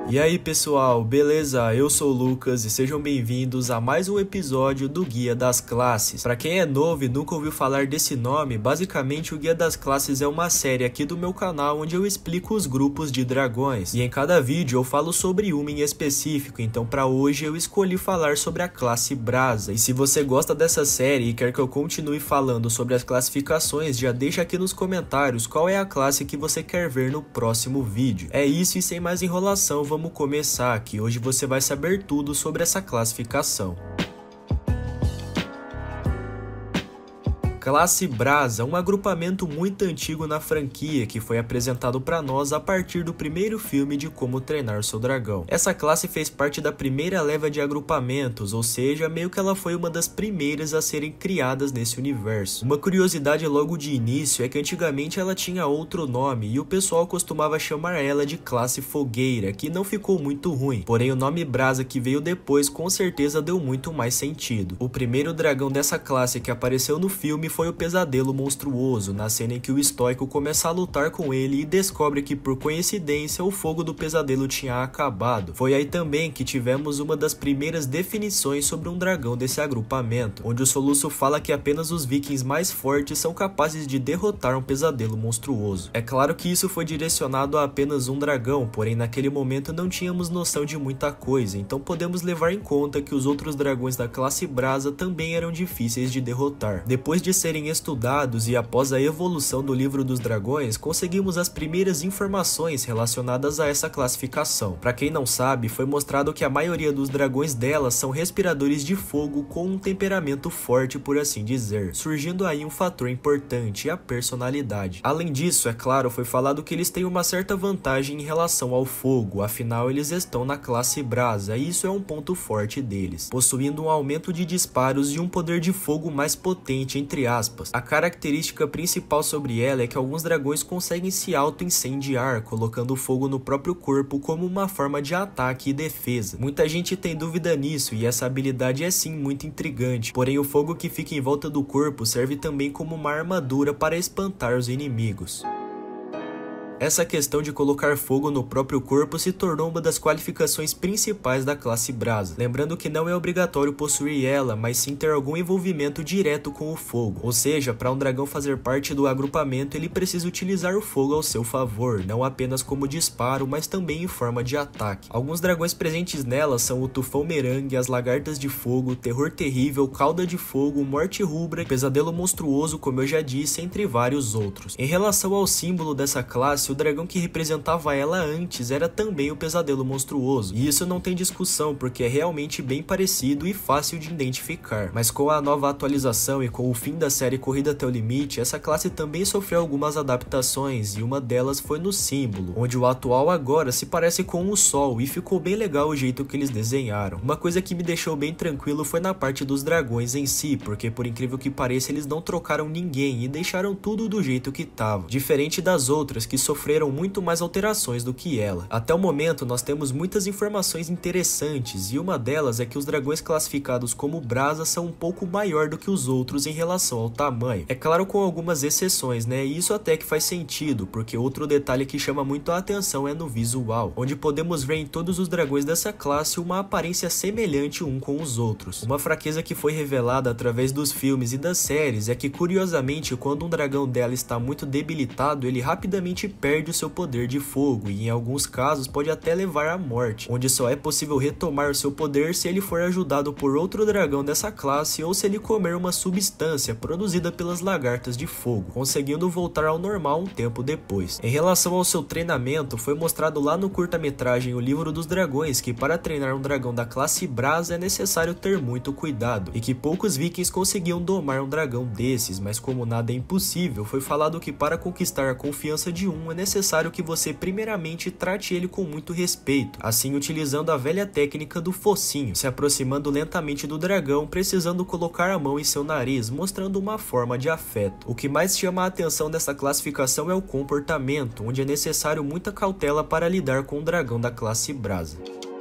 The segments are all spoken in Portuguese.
E aí pessoal, beleza? Eu sou o Lucas e sejam bem-vindos a mais um episódio do Guia das Classes. Pra quem é novo e nunca ouviu falar desse nome, basicamente o Guia das Classes é uma série aqui do meu canal onde eu explico os grupos de dragões. E em cada vídeo eu falo sobre uma em específico, então pra hoje eu escolhi falar sobre a classe Brasa. E se você gosta dessa série e quer que eu continue falando sobre as classificações, já deixa aqui nos comentários qual é a classe que você quer ver no próximo vídeo. É isso e sem mais enrolação, vamos começar, que hoje você vai saber tudo sobre essa classificação. Classe Brasa, um agrupamento muito antigo na franquia que foi apresentado para nós a partir do primeiro filme de Como Treinar Seu Dragão. Essa classe fez parte da primeira leva de agrupamentos, ou seja, meio que ela foi uma das primeiras a serem criadas nesse universo. Uma curiosidade logo de início é que antigamente ela tinha outro nome e o pessoal costumava chamar ela de classe Fogueira, que não ficou muito ruim, porém o nome Brasa que veio depois com certeza deu muito mais sentido. O primeiro dragão dessa classe que apareceu no filme foi o Pesadelo Monstruoso, na cena em que o estoico começa a lutar com ele e descobre que por coincidência o fogo do pesadelo tinha acabado. Foi aí também que tivemos uma das primeiras definições sobre um dragão desse agrupamento, onde o Soluço fala que apenas os vikings mais fortes são capazes de derrotar um pesadelo monstruoso. É claro que isso foi direcionado a apenas um dragão, porém naquele momento não tínhamos noção de muita coisa, então podemos levar em conta que os outros dragões da classe Brasa também eram difíceis de derrotar. Depois de serem estudados e após a evolução do livro dos dragões, conseguimos as primeiras informações relacionadas a essa classificação. Para quem não sabe, foi mostrado que a maioria dos dragões dela são respiradores de fogo com um temperamento forte, por assim dizer, surgindo aí um fator importante, a personalidade. Além disso, é claro, foi falado que eles têm uma certa vantagem em relação ao fogo, afinal eles estão na classe Brasa e isso é um ponto forte deles, possuindo um aumento de disparos e um poder de fogo mais potente, entre aspas. A característica principal sobre ela é que alguns dragões conseguem se auto-incendiar, colocando fogo no próprio corpo como uma forma de ataque e defesa. Muita gente tem dúvida nisso e essa habilidade é sim muito intrigante, porém o fogo que fica em volta do corpo serve também como uma armadura para espantar os inimigos. Essa questão de colocar fogo no próprio corpo se tornou uma das qualificações principais da classe Brasa, lembrando que não é obrigatório possuir ela, mas sim ter algum envolvimento direto com o fogo, ou seja, para um dragão fazer parte do agrupamento ele precisa utilizar o fogo ao seu favor, não apenas como disparo, mas também em forma de ataque. Alguns dragões presentes nela são o Tufão Merengue, as Lagartas de Fogo, Terror Terrível, Cauda de Fogo, Morte Rubra, Pesadelo Monstruoso, como eu já disse, entre vários outros. Em relação ao símbolo dessa classe, o dragão que representava ela antes era também o Pesadelo Monstruoso, e isso não tem discussão porque é realmente bem parecido e fácil de identificar. Mas com a nova atualização e com o fim da série Corrida até o Limite, essa classe também sofreu algumas adaptações e uma delas foi no símbolo, onde o atual agora se parece com o Sol e ficou bem legal o jeito que eles desenharam. Uma coisa que me deixou bem tranquilo foi na parte dos dragões em si, porque por incrível que pareça eles não trocaram ninguém e deixaram tudo do jeito que estava, diferente das outras que sofreram muito mais alterações do que ela. Até o momento nós temos muitas informações interessantes e uma delas é que os dragões classificados como Brasa são um pouco maior do que os outros em relação ao tamanho. É claro, com algumas exceções, né? E isso até que faz sentido, porque outro detalhe que chama muito a atenção é no visual, onde podemos ver em todos os dragões dessa classe uma aparência semelhante um com os outros. Uma fraqueza que foi revelada através dos filmes e das séries é que, curiosamente, quando um dragão dela está muito debilitado, ele rapidamente perde o seu poder de fogo e em alguns casos pode até levar à morte, onde só é possível retomar o seu poder se ele for ajudado por outro dragão dessa classe ou se ele comer uma substância produzida pelas lagartas de fogo, conseguindo voltar ao normal um tempo depois. Em relação ao seu treinamento, foi mostrado lá no curta-metragem O Livro dos Dragões que para treinar um dragão da classe Brasa é necessário ter muito cuidado e que poucos vikings conseguiam domar um dragão desses, mas como nada é impossível, foi falado que para conquistar a confiança de um é necessário que você primeiramente trate ele com muito respeito, assim utilizando a velha técnica do focinho, se aproximando lentamente do dragão, precisando colocar a mão em seu nariz, mostrando uma forma de afeto. O que mais chama a atenção dessa classificação é o comportamento, onde é necessário muita cautela para lidar com o dragão da classe Brasa.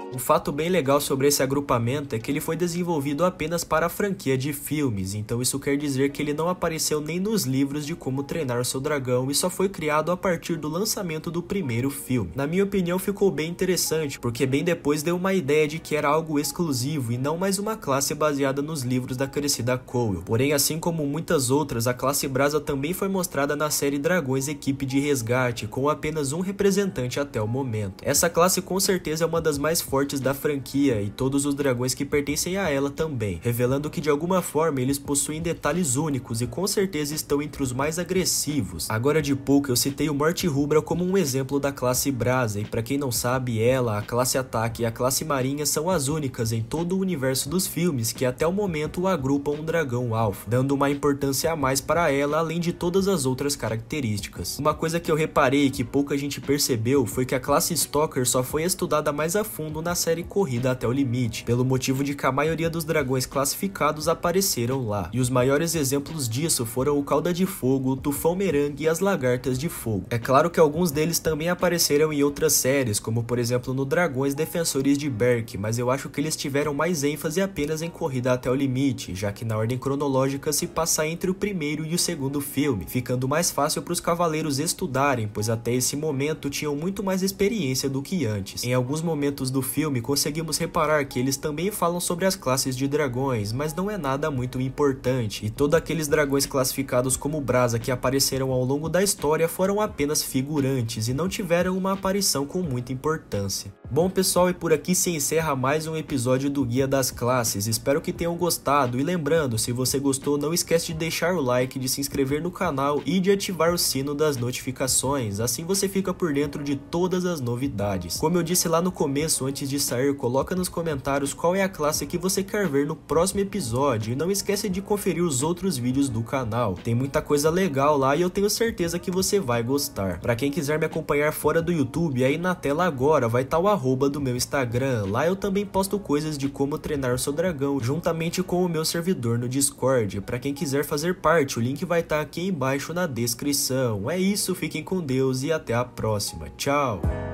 Um fato bem legal sobre esse agrupamento é que ele foi desenvolvido apenas para a franquia de filmes, então isso quer dizer que ele não apareceu nem nos livros de Como Treinar Seu Dragão e só foi criado a partir do lançamento do primeiro filme. Na minha opinião, ficou bem interessante, porque bem depois deu uma ideia de que era algo exclusivo e não mais uma classe baseada nos livros da Cressida Cole. Porém, assim como muitas outras, a classe Brasa também foi mostrada na série Dragões Equipe de Resgate, com apenas um representante até o momento. Essa classe com certeza é uma das mais fortes da franquia e todos os dragões que pertencem a ela também, revelando que de alguma forma eles possuem detalhes únicos e com certeza estão entre os mais agressivos. Agora de pouco eu citei o Morte Rubra como um exemplo da classe Brasa, e para quem não sabe, ela, a classe Ataque e a classe Marinha são as únicas em todo o universo dos filmes que até o momento agrupam um dragão alfa, dando uma importância a mais para ela além de todas as outras características. Uma coisa que eu reparei e que pouca gente percebeu foi que a classe Stalker só foi estudada mais a fundo na série Corrida até o Limite, pelo motivo de que a maioria dos dragões classificados apareceram lá, e os maiores exemplos disso foram o Cauda de Fogo, o Tufão Merengue e as Lagartas de Fogo. É claro que alguns deles também apareceram em outras séries, como por exemplo no Dragões Defensores de Berk, mas eu acho que eles tiveram mais ênfase apenas em Corrida até o Limite, já que na ordem cronológica se passa entre o primeiro e o segundo filme, ficando mais fácil para os cavaleiros estudarem, pois até esse momento tinham muito mais experiência do que antes. Em alguns momentos do filme conseguimos reparar que eles também falam sobre as classes de dragões, mas não é nada muito importante, e todos aqueles dragões classificados como Brasa que apareceram ao longo da história foram apenas figurantes e não tiveram uma aparição com muita importância. Bom pessoal, e por aqui se encerra mais um episódio do Guia das Classes, espero que tenham gostado, e lembrando, se você gostou não esquece de deixar o like, de se inscrever no canal e de ativar o sino das notificações, assim você fica por dentro de todas as novidades. Como eu disse lá no começo, antes de sair, coloca nos comentários qual é a classe que você quer ver no próximo episódio, e não esquece de conferir os outros vídeos do canal, tem muita coisa legal lá e eu tenho certeza que você vai gostar. Para quem quiser me acompanhar fora do YouTube, aí na tela agora vai estar o arroba do meu Instagram, lá eu também posto coisas de como treinar seu dragão, juntamente com o meu servidor no Discord. Para quem quiser fazer parte, o link vai estar aqui embaixo na descrição. É isso, fiquem com Deus e até a próxima. Tchau!